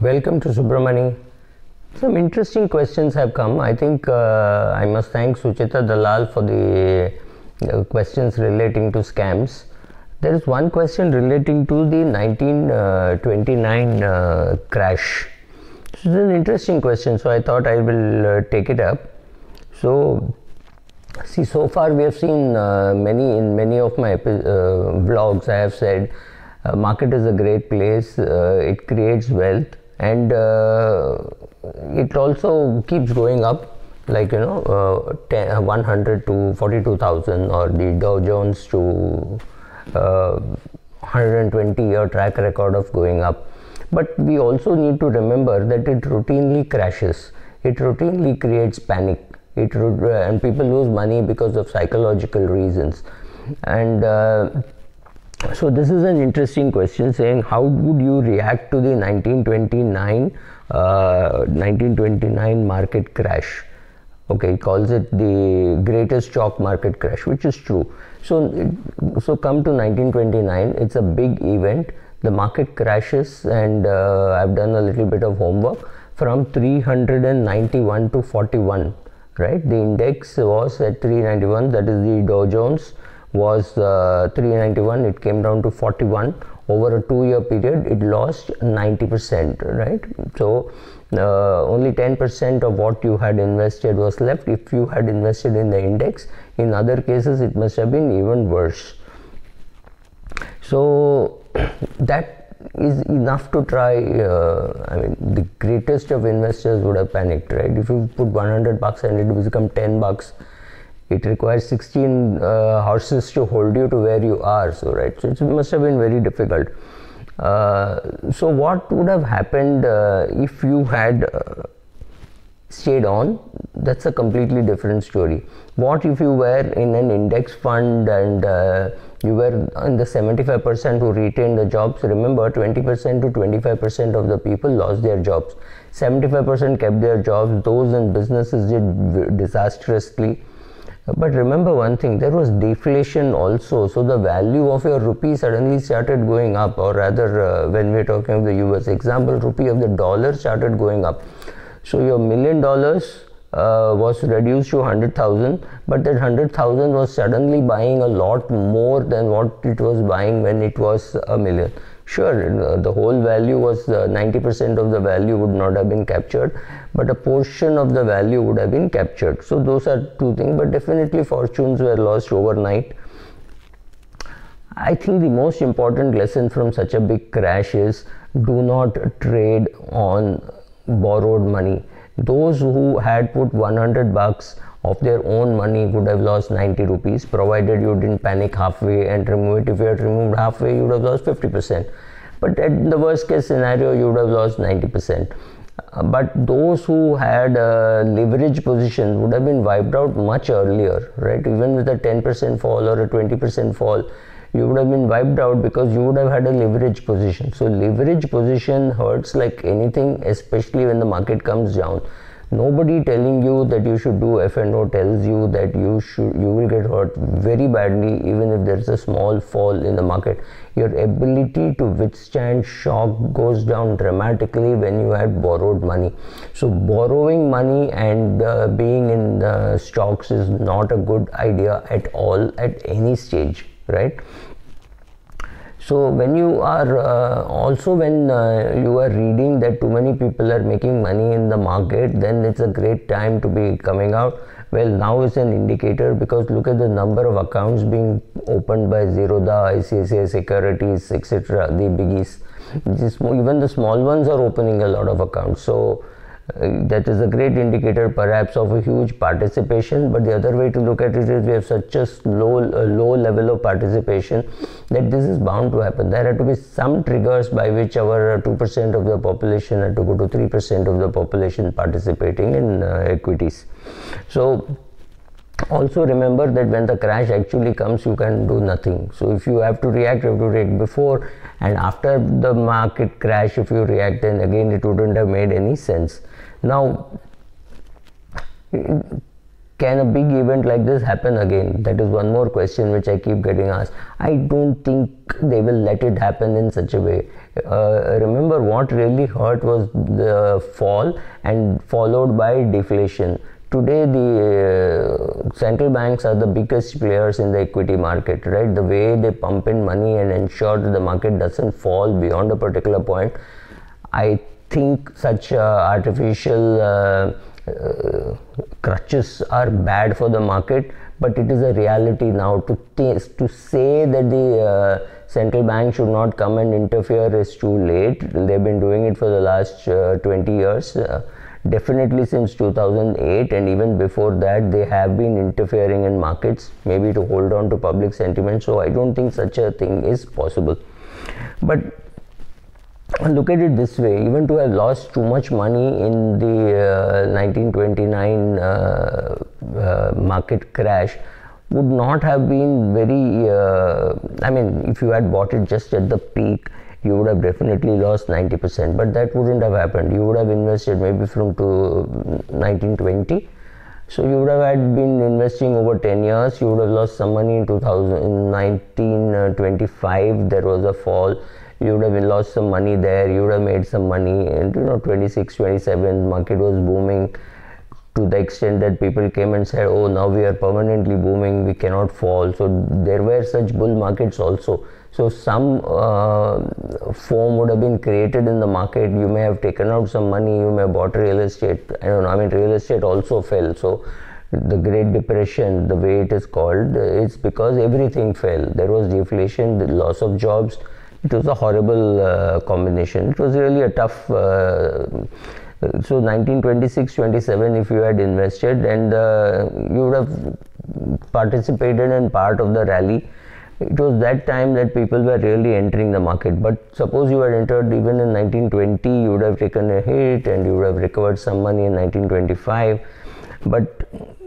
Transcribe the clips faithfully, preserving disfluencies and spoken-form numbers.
Welcome to Subramani. Some interesting questions have come. I think uh, I must thank Suchita Dalal for the uh, questions relating to scams. There is one question relating to the nineteen twenty-nine uh, crash. This is an interesting question, so I thought I will uh, take it up. So, see, so far we have seen uh, many in many of my uh, vlogs. I have said uh, market is a great place. Uh, it creates wealth, and uh, it also keeps going up. Like you know, uh, ten, one hundred to forty-two thousand, or the Dow Jones to uh, one hundred twenty year track record of going up. But we also need to remember that it routinely crashes. It routinely creates panic. It uh, and people lose money because of psychological reasons. And uh, so this is an interesting question, saying how would you react to the nineteen twenty-nine uh, nineteen twenty-nine market crash? Okay, he calls it the greatest stock market crash, which is true. So, it, so come to nineteen twenty-nine, it's a big event. The market crashes, and uh, I've done a little bit of homework from three hundred ninety-one to forty-one. Right, the index was at three ninety-one. That is, the Dow Jones was uh, three ninety-one. It came down to forty-one. Over a two-year period, it lost ninety percent. Right, so uh, only ten percent of what you had invested was left. If you had invested in the index, in other cases, it must have been even worse. So that is enough to try. uh, I mean, the greatest of investors would have panicked, right? If you put one hundred bucks and it will become ten bucks, it requires sixteen uh, horses to hold you to where you are. So, right, so it must have been very difficult. Uh, so what would have happened uh, if you had uh, stayed on? That's a completely different story. What if you were in an index fund and uh, you were in the seventy-five percent who retained the jobs? Remember, twenty percent to twenty-five percent of the people lost their jobs. seventy-five percent kept their jobs. Those in businesses did disastrously. But remember one thing, there was deflation also. So the value of your rupee suddenly started going up, or rather uh, when we are talking of the U S example, rupee of the dollar started going up. So your million dollars uh, was reduced to one hundred thousand, but that one hundred thousand was suddenly buying a lot more than what it was buying when it was a million. Sure, the whole value was uh, ninety percent of the value would not have been captured, but a portion of the value would have been captured. So those are two things, but definitely fortunes were lost overnight. I think the most important lesson from such a big crash is do not trade on borrowed money. Those who had put one hundred bucks of their own money would have lost ninety rupees, provided you didn't panic halfway and remove it. If you had removed halfway, you would have lost fifty percent. But at the worst case scenario, you would have lost ninety percent. Uh, but those who had uh, leverage positions would have been wiped out much earlier, right? Even with a ten percent fall or a twenty percent fall, you would have been wiped out because you would have had a leverage position. So leverage position hurts like anything, especially when the market comes down. Nobody telling you that you should do F and O tells you that you should you will get hurt very badly even if there is a small fall in the market. Your ability to withstand shock goes down dramatically when you had borrowed money. So borrowing money and uh, being in the stocks is not a good idea at all at any stage, right? So when you are uh, also when uh, you are reading that too many people are making money in the market, then it's a great time to be coming out. Well, now is an indicator, because look at the number of accounts being opened by Zerodha, I C I C I Securities, et cetera. The biggies. Just, even the small ones are opening a lot of accounts. So Uh, that is a great indicator perhaps of a huge participation. But the other way to look at it is we have such a low, uh, low level of participation that this is bound to happen. There have to be some triggers by which our two percent of the population had to go to three percent of the population participating in uh, equities. So also remember that when the crash actually comes, you can do nothing. So if you have to react, you have to react before and after the market crash. If you react, then again it wouldn't have made any sense. Now, can a big event like this happen again? That is one more question which I keep getting asked. I don't think they will let it happen in such a way. Uh, remember, what really hurt was the fall and followed by deflation. Today, the uh, central banks are the biggest players in the equity market, right? The way they pump in money and ensure that the market doesn't fall beyond a particular point. I think such uh, artificial uh, uh, crutches are bad for the market, but it is a reality now. To th- to say that the uh, central bank should not come and interfere is too late. They've been doing it for the last uh, twenty years. Uh, Definitely since two thousand eight, and even before that they have been interfering in markets, maybe to hold on to public sentiment. So I don't think such a thing is possible. But look at it this way, even to have lost too much money in the uh, nineteen twenty-nine uh, uh, market crash would not have been very, uh, I mean, if you had bought it just at the peak, you would have definitely lost ninety percent, but that wouldn't have happened. You would have invested maybe from to nineteen twenty, so you would have had been investing over ten years. You would have lost some money in two thousand, in nineteen twenty-five. There was a fall. You would have lost some money there. You would have made some money, and you know, twenty-six, twenty-seven, market was booming to the extent that people came and said, "Oh, now we are permanently booming. We cannot fall." So there were such bull markets also. So some uh, foam would have been created in the market. You may have taken out some money. You may have bought real estate. I don't know. I mean, real estate also fell. So the Great Depression, the way it is called, it's because everything fell. There was deflation, the loss of jobs. It was a horrible uh, combination. It was really a tough. Uh, so nineteen twenty-six, twenty-seven, if you had invested and uh, you would have participated in part of the rally. It was that time that people were really entering the market. But suppose you had entered even in nineteen twenty, you would have taken a hit and you would have recovered some money in nineteen twenty-five. But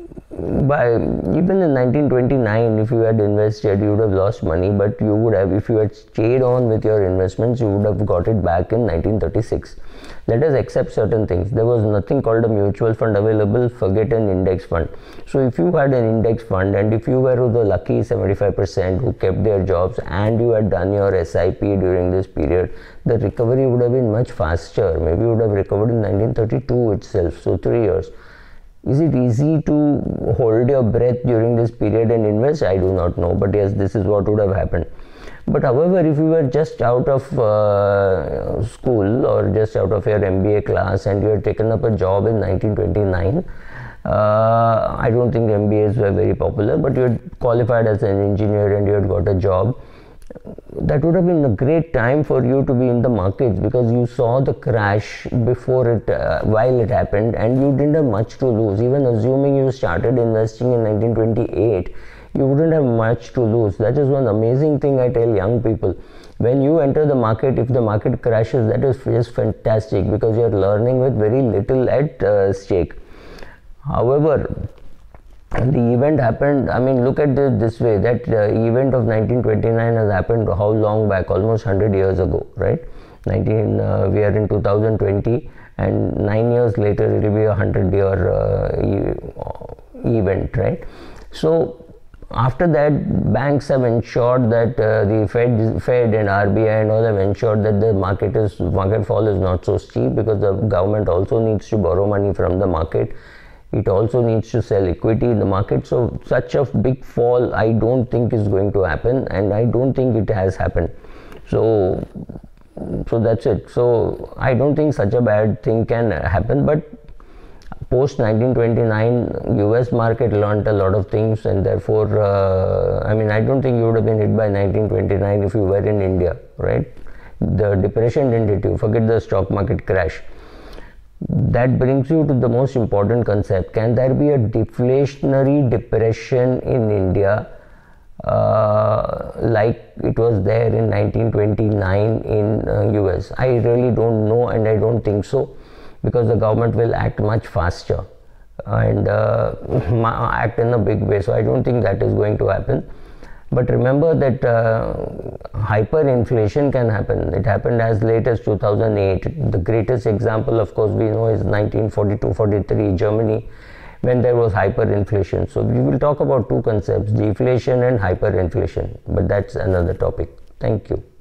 by even in nineteen twenty-nine, if you had invested, you would have lost money. But you would have, if you had stayed on with your investments, you would have got it back in nineteen thirty-six. Let us accept certain things. There was nothing called a mutual fund available. Forget an index fund. So if you had an index fund and if you were the lucky seventy-five percent who kept their jobs and you had done your S I P during this period, the recovery would have been much faster. Maybe you would have recovered in nineteen thirty-two itself. So three years. Is it easy to hold your breath during this period and invest? I do not know. But yes, this is what would have happened. But however, if you were just out of uh, school or just out of your M B A class and you had taken up a job in nineteen twenty-nine, uh, I don't think M B As were very popular, but you had qualified as an engineer and you had got a job. That would have been a great time for you to be in the markets because you saw the crash before it, uh, while it happened, and you didn't have much to lose. Even assuming you started investing in nineteen twenty-eight, you wouldn't have much to lose. That is one amazing thing I tell young people. When you enter the market, if the market crashes, that is just fantastic because you are learning with very little at uh, stake. However, the event happened, I mean, look at this this way, that uh, event of nineteen twenty-nine has happened how long back? Almost one hundred years ago, right? nineteen, uh, we are in two thousand twenty, and nine years later it will be a one hundred year uh, e- event, right? So after that, banks have ensured that uh, the Fed, Fed and R B I and all have ensured that the market is market fall is not so steep because the government also needs to borrow money from the market. It also needs to sell equity in the market. So such a big fall I don't think is going to happen, and I don't think it has happened. So so that's it. So I don't think such a bad thing can happen. But post nineteen twenty-nine, U S market learnt a lot of things, and therefore uh, I mean I don't think you would have been hit by nineteen twenty-nine if you were in India, right? The depression didn't hit you. Forget the stock market crash. That brings you to the most important concept. Can there be a deflationary depression in India uh, like it was there in nineteen twenty-nine in uh, U S? I really don't know, and I don't think so, because the government will act much faster and uh, act in a big way. So I don't think that is going to happen. But remember that uh, hyperinflation can happen. It happened as late as two thousand eight. The greatest example, of course, we know is nineteen forty-two forty-three, Germany. when there was hyperinflation. So we will talk about two concepts, deflation and hyperinflation, but that's another topic. Thank you.